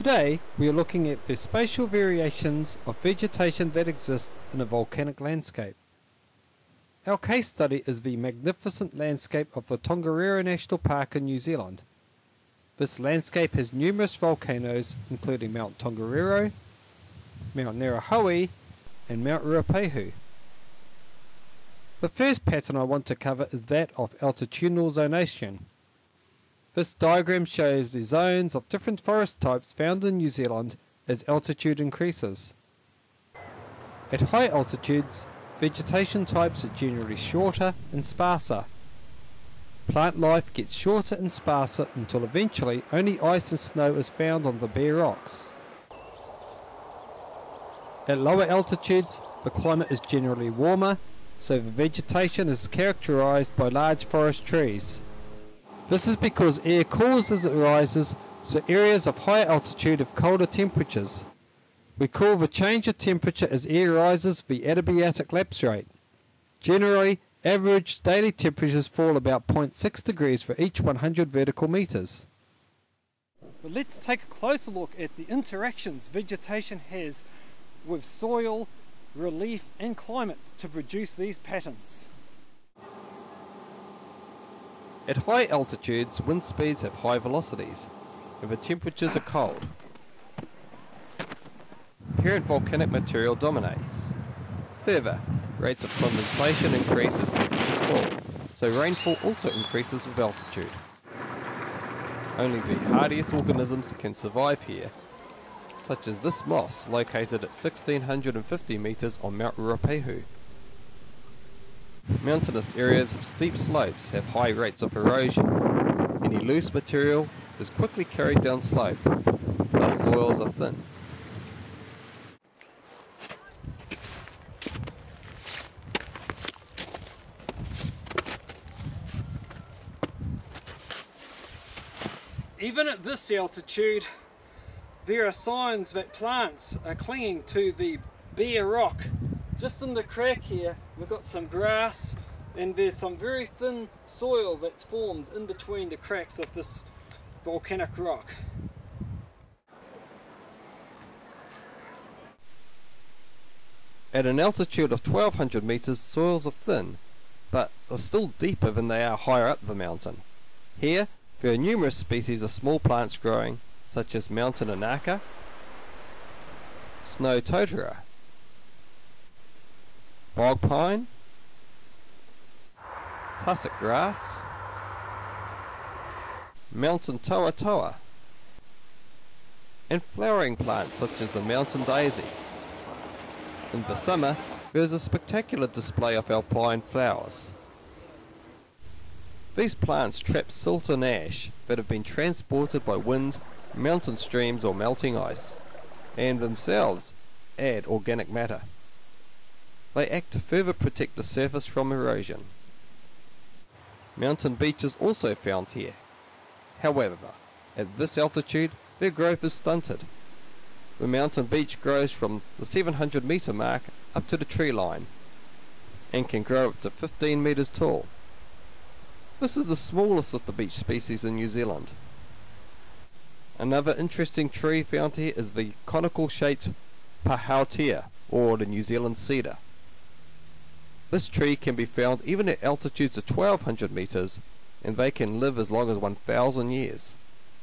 Today we are looking at the spatial variations of vegetation that exist in a volcanic landscape. Our case study is the magnificent landscape of the Tongariro National Park in New Zealand. This landscape has numerous volcanoes including Mount Tongariro, Mount Mahoe and Mount Ruapehu. The first pattern I want to cover is that of altitudinal zonation. This diagram shows the zones of different forest types found in New Zealand as altitude increases. At high altitudes, vegetation types are generally shorter and sparser. Plant life gets shorter and sparser until eventually only ice and snow is found on the bare rocks. At lower altitudes, the climate is generally warmer, so the vegetation is characterized by large forest trees. This is because air cools as it rises, so areas of higher altitude have colder temperatures. We call the change of temperature as air rises the adiabatic lapse rate. Generally, average daily temperatures fall about 0.6 degrees for each 100 vertical meters. But let's take a closer look at the interactions vegetation has with soil, relief and climate to produce these patterns. At high altitudes, wind speeds have high velocities, and the temperatures are cold. Parent volcanic material dominates. Further, rates of condensation increase as temperatures fall, so rainfall also increases with altitude. Only the hardiest organisms can survive here, such as this moss located at 1650 meters on Mount Ruapehu. Mountainous areas with steep slopes have high rates of erosion. Any loose material is quickly carried down slope, thus soils are thin. Even at this altitude, there are signs that plants are clinging to the bare rock. Just in the crack here, we've got some grass and there's some very thin soil that's formed in between the cracks of this volcanic rock. At an altitude of 1200 meters, soils are thin, but are still deeper than they are higher up the mountain. Here, there are numerous species of small plants growing, such as mountain inaka, snow Totara, Bog Pine, Tussock grass, mountain Toa, and flowering plants such as the mountain Daisy. In the summer, there is a spectacular display of alpine flowers. These plants trap silt and ash that have been transported by wind, mountain streams or melting ice, and themselves add organic matter. They act to further protect the surface from erosion. Mountain beech is also found here. However, at this altitude, their growth is stunted. The mountain beech grows from the 700 meter mark up to the tree line, and can grow up to 15 meters tall. This is the smallest of the beech species in New Zealand. Another interesting tree found here is the conical shaped pahautia, or the New Zealand cedar. This tree can be found even at altitudes of 1200 meters, and they can live as long as 1000 years.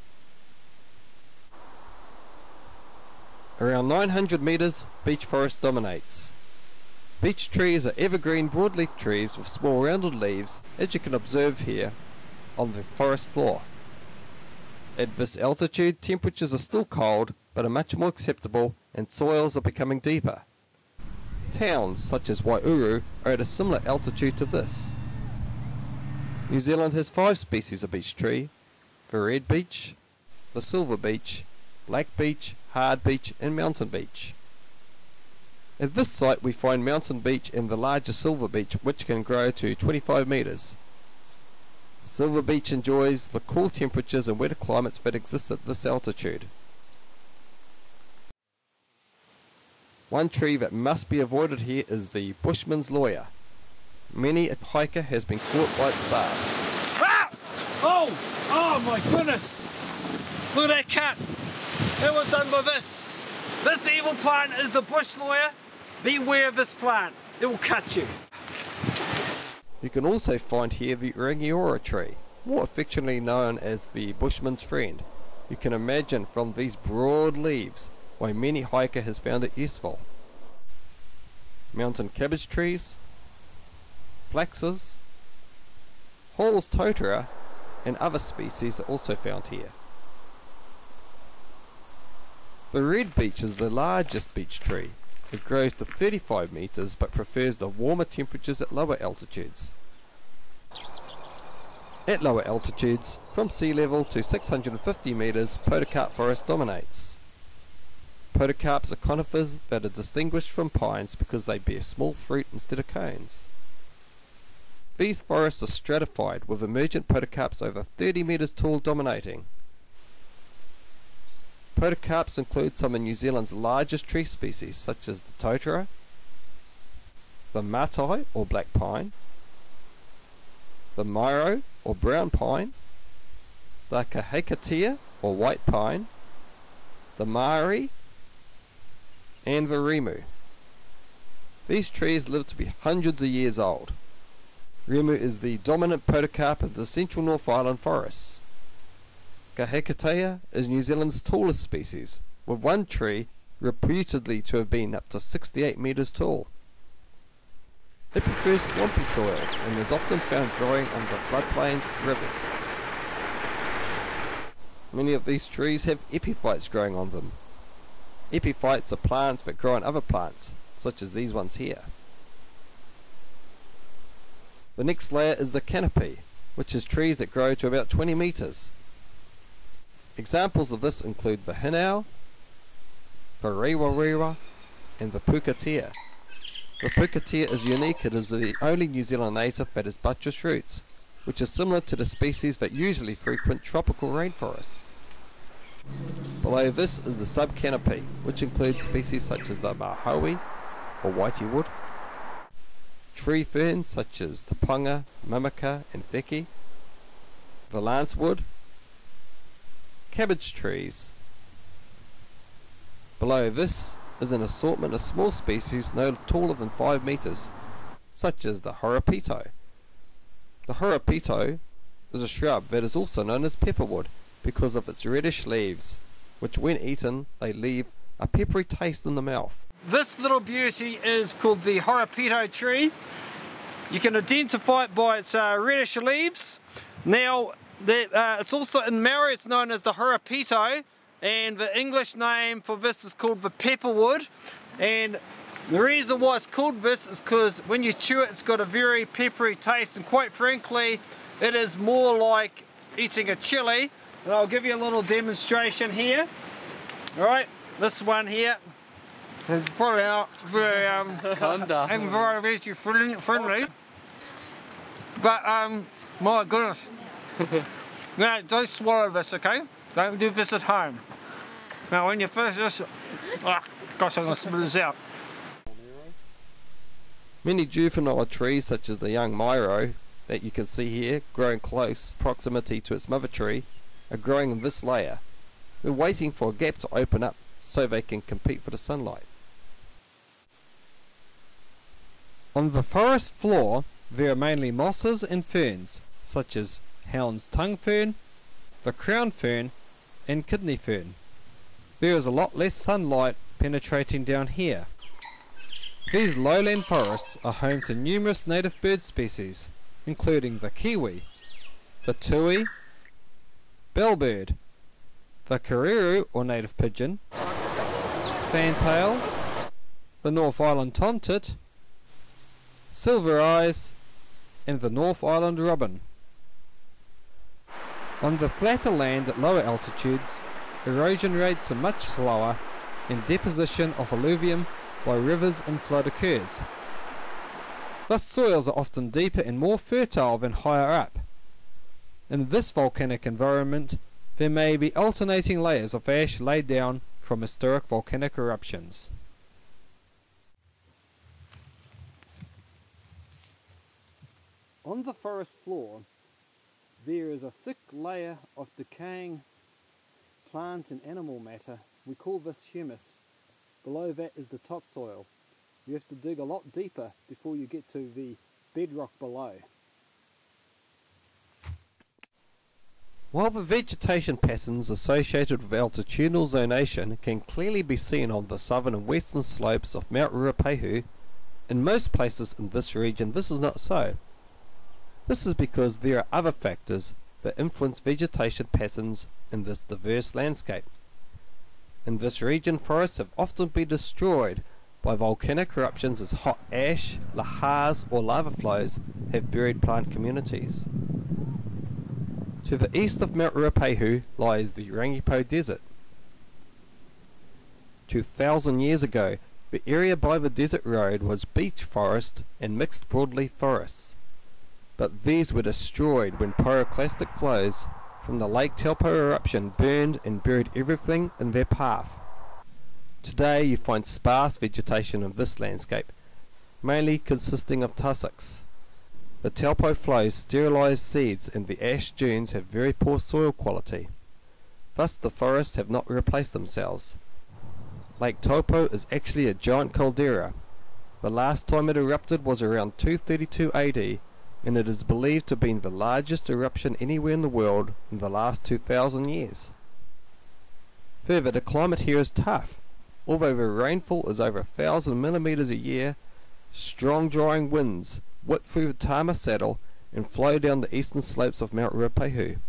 Around 900 meters, beech forest dominates. Beech trees are evergreen broadleaf trees with small rounded leaves, as you can observe here on the forest floor. At this altitude, temperatures are still cold, but are much more acceptable, and soils are becoming deeper. Towns such as Waihuru are at a similar altitude to this. New Zealand has 5 species of beech tree: the red beech, the silver beech, black beech, hard beech and mountain beech. At this site we find mountain beech and the larger silver beech, which can grow to 25 meters. Silver beech enjoys the cool temperatures and wetter climates that exist at this altitude. One tree that must be avoided here is the Bushman's lawyer. Many a hiker has been caught by its barbs. Ah! Oh! Oh my goodness! Look at that cut! It was done by this. This evil plant is the bush lawyer. Beware of this plant. It will cut you. You can also find here the Rangiora tree, more affectionately known as the Bushman's friend. You can imagine from these broad leaves why many hiker has found it useful. Mountain cabbage trees, flaxes, Hall's Totara and other species are also found here. The red beech is the largest beech tree. It grows to 35 metres but prefers the warmer temperatures at lower altitudes. At lower altitudes, from sea level to 650 metres, podocarp forest dominates. Podocarps are conifers that are distinguished from pines because they bear small fruit instead of cones. These forests are stratified with emergent podocarps over 30 metres tall dominating. Podocarps include some of New Zealand's largest tree species such as the Totara, the Matai or black pine, the Mahoe or brown pine, the Kahikatea or white pine, the Maori and the Rimu. These trees live to be hundreds of years old. Rimu is the dominant podocarp of the central North Island forests. Kahikatea is New Zealand's tallest species, with one tree reputedly to have been up to 68 metres tall. It prefers swampy soils and is often found growing under floodplains and rivers. Many of these trees have epiphytes growing on them. Epiphytes are plants that grow on other plants, such as these ones here. The next layer is the canopy, which is trees that grow to about 20 metres. Examples of this include the hinau, the rewa and the pukatea. The pukatea is unique. It is the only New Zealand native that has buttress roots, which is similar to the species that usually frequent tropical rainforests. Below this is the subcanopy, which includes species such as the Mahoe or Whitey wood, tree ferns such as the panga, mimika and theki, the lancewood, cabbage trees. Below this is an assortment of small species no taller than 5 metres, such as the horapito. The horapito is a shrub that is also known as pepperwood because of its reddish leaves, which when eaten they leave a peppery taste in the mouth. This little beauty is called the horapito tree. You can identify it by its reddish leaves. Now, it's also in Maori it's known as the horapito, and the English name for this is called the pepperwood. And the reason why it's called this is because when you chew it, it's got a very peppery taste, and quite frankly, it is more like eating a chili. And I'll give you a little demonstration here. Alright, this one here is probably not very environmentally friendly. But my goodness. Now, don't swallow this, okay? Don't do this at home. Now, when you first just... Oh, gosh, I'm going to spit this out. Many juvenile trees, such as the young Mairo, that you can see here, growing close proximity to its mother tree, are growing in this layer. They're waiting for a gap to open up so they can compete for the sunlight. On the forest floor, there are mainly mosses and ferns, such as Hounds tongue fern, the crown fern and kidney fern. There is a lot less sunlight penetrating down here. These lowland forests are home to numerous native bird species, including the kiwi, the tui, bellbird, the kariru or native pigeon, fantails, the North Island tomtit, silver eyes and the North Island robin. On the flatter land at lower altitudes, erosion rates are much slower and deposition of alluvium by rivers and flood occurs. Thus soils are often deeper and more fertile than higher up. In this volcanic environment, there may be alternating layers of ash laid down from historic volcanic eruptions. On the forest floor, there is a thick layer of decaying plant and animal matter We call this humus. Below that is the topsoil. You have to dig a lot deeper before you get to the bedrock below. While the vegetation patterns associated with altitudinal zonation can clearly be seen on the southern and western slopes of Mount Ruapehu, in most places in this region this is not so. This is because there are other factors that influence vegetation patterns in this diverse landscape. In this region, forests have often been destroyed by volcanic eruptions as hot ash, lahars or lava flows have buried plant communities. To the east of Mount Ruapehu lies the Rangipo Desert. 2,000 years ago, the area by the desert road was beech forest and mixed broadleaf forests, but these were destroyed when pyroclastic flows from the Lake Taupo eruption burned and buried everything in their path. Today you find sparse vegetation in this landscape, mainly consisting of tussocks. The Taupo flows sterilise seeds and the ash dunes have very poor soil quality. Thus the forests have not replaced themselves. Lake Taupo is actually a giant caldera. The last time it erupted was around 232 AD, and it is believed to have been the largest eruption anywhere in the world in the last 2,000 years. Further, the climate here is tough. Although the rainfall is over 1,000 millimeters a year, strong drying winds whip through the Tama Saddle and flow down the eastern slopes of Mount Ruapehu.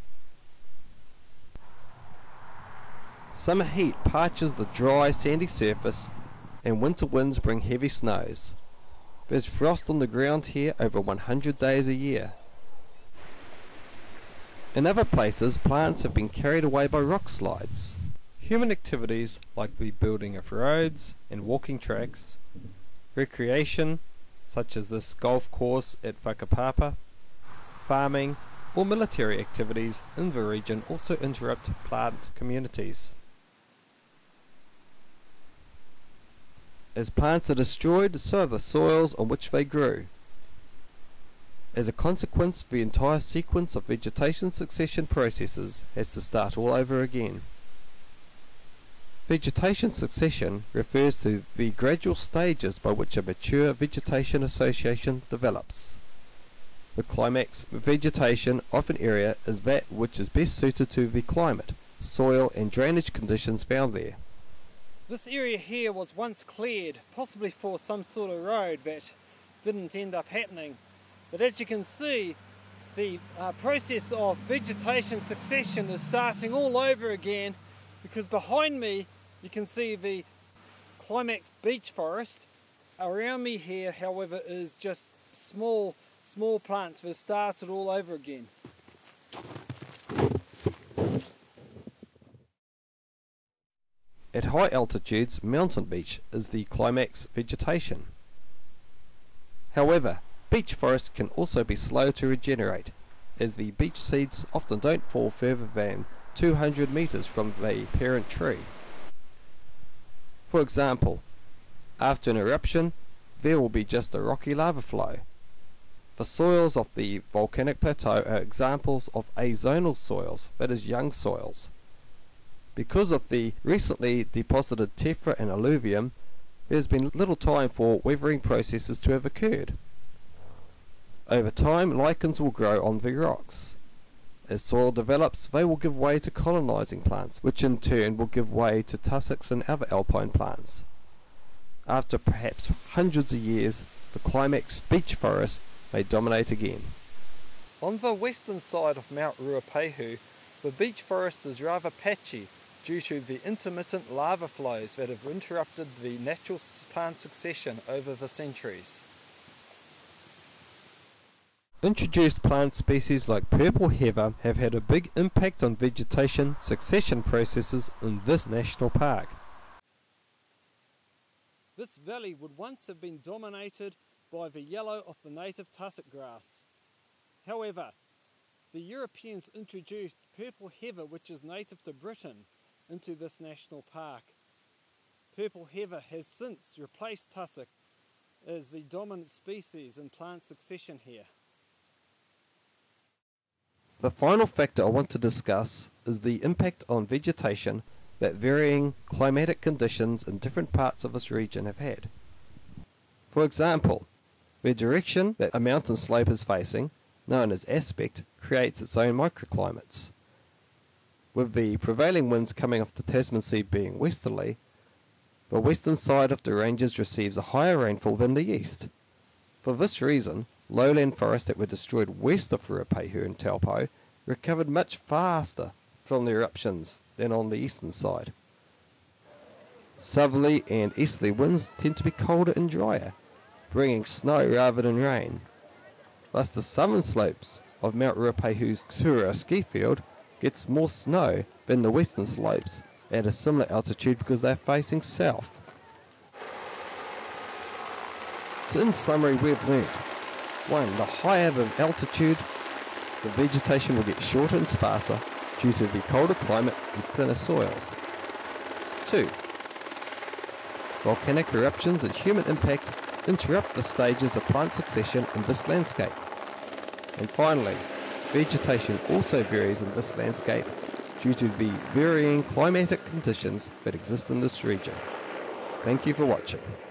Summer heat parches the dry, sandy surface, and winter winds bring heavy snows. There's frost on the ground here over 100 days a year. In other places, plants have been carried away by rock slides. Human activities like the building of roads and walking tracks, recreation such as this golf course at Whakapapa, farming or military activities in the region also interrupt plant communities. As plants are destroyed, so are the soils on which they grew. As a consequence, the entire sequence of vegetation succession processes has to start all over again. Vegetation succession refers to the gradual stages by which a mature vegetation association develops. The climax vegetation of an area is that which is best suited to the climate, soil and drainage conditions found there. This area here was once cleared, possibly for some sort of road that didn't end up happening. But as you can see, the process of vegetation succession is starting all over again, because behind me you can see the climax beech forest. Around me here, however, is just small plants that have started all over again. At high altitudes, mountain beech is the climax vegetation. However, beech forest can also be slow to regenerate, as the beech seeds often don't fall further than 200 meters from the parent tree. For example, after an eruption, there will be just a rocky lava flow. The soils of the volcanic plateau are examples of azonal soils, that is, young soils. Because of the recently deposited tephra and alluvium, there has been little time for weathering processes to have occurred. Over time, lichens will grow on the rocks. As soil develops, they will give way to colonizing plants, which in turn will give way to tussocks and other alpine plants. After perhaps hundreds of years, the climax beech forest may dominate again. On the western side of Mount Ruapehu, the beech forest is rather patchy due to the intermittent lava flows that have interrupted the natural plant succession over the centuries. Introduced plant species like purple heather have had a big impact on vegetation succession processes in this national park. This valley would once have been dominated by the yellow of the native tussock grass. However, the Europeans introduced purple heather, which is native to Britain, into this national park. Purple heather has since replaced tussock as the dominant species in plant succession here. The final factor I want to discuss is the impact on vegetation that varying climatic conditions in different parts of this region have had. For example, the direction that a mountain slope is facing, known as aspect, creates its own microclimates. With the prevailing winds coming off the Tasman Sea being westerly, the western side of the ranges receives a higher rainfall than the east. For this reason, lowland forests that were destroyed west of Ruapehu and Taupo recovered much faster from the eruptions than on the eastern side. Southerly and easterly winds tend to be colder and drier, bringing snow rather than rain. Thus the southern slopes of Mount Ruapehu's Tura ski field gets more snow than the western slopes at a similar altitude because they're facing south. So in summary, we've learnt 1. The higher the altitude, the vegetation will get shorter and sparser due to the colder climate and thinner soils. 2. Volcanic eruptions and human impact interrupt the stages of plant succession in this landscape. And finally, vegetation also varies in this landscape due to the varying climatic conditions that exist in this region. Thank you for watching.